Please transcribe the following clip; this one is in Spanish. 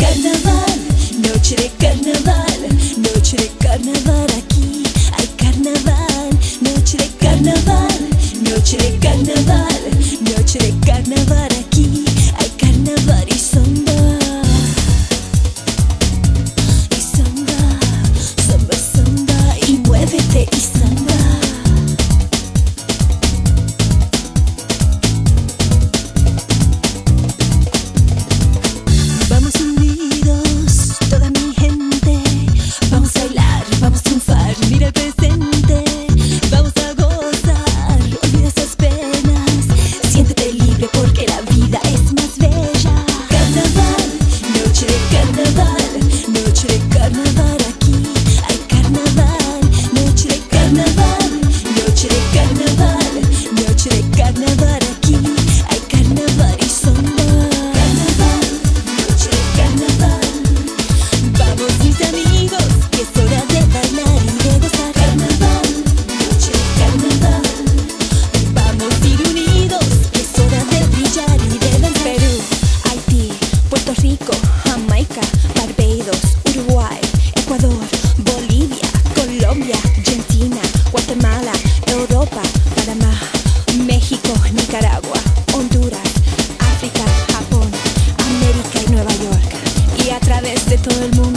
carnaval, noche de carnaval, noche de carnaval aquí. Hay carnaval, noche de carnaval, noche de carnaval, noche de carnaval aquí. Hay carnaval y samba, y samba, samba, samba, y muévete y samba. Vamos unidos, toda mi gente, vamos a bailar, vamos a triunfar, mira el presente, vamos a gozar, olvida esas penas, siéntete libre porque la vida es más bella. Carnaval, noche de carnaval, noche de carnaval aquí. Hay carnaval, noche de carnaval, noche de carnaval, noche de carnaval aquí. Hay carnaval y samba. Carnaval, noche de carnaval. Vamos mis amigos, que es hora de bailar y de gozar. Carnaval, noche de carnaval. Vamos a ir unidos, que es hora de brillar y de danzar. Perú, Haití, Puerto Rico, Jamaica, Barbados, Uruguay, Ecuador, Bolivia, Colombia, Argentina, Guatemala, Europa, Panamá, México, Nicaragua, Honduras, África, Japón, América y Nueva York. Y a través de todo el mundo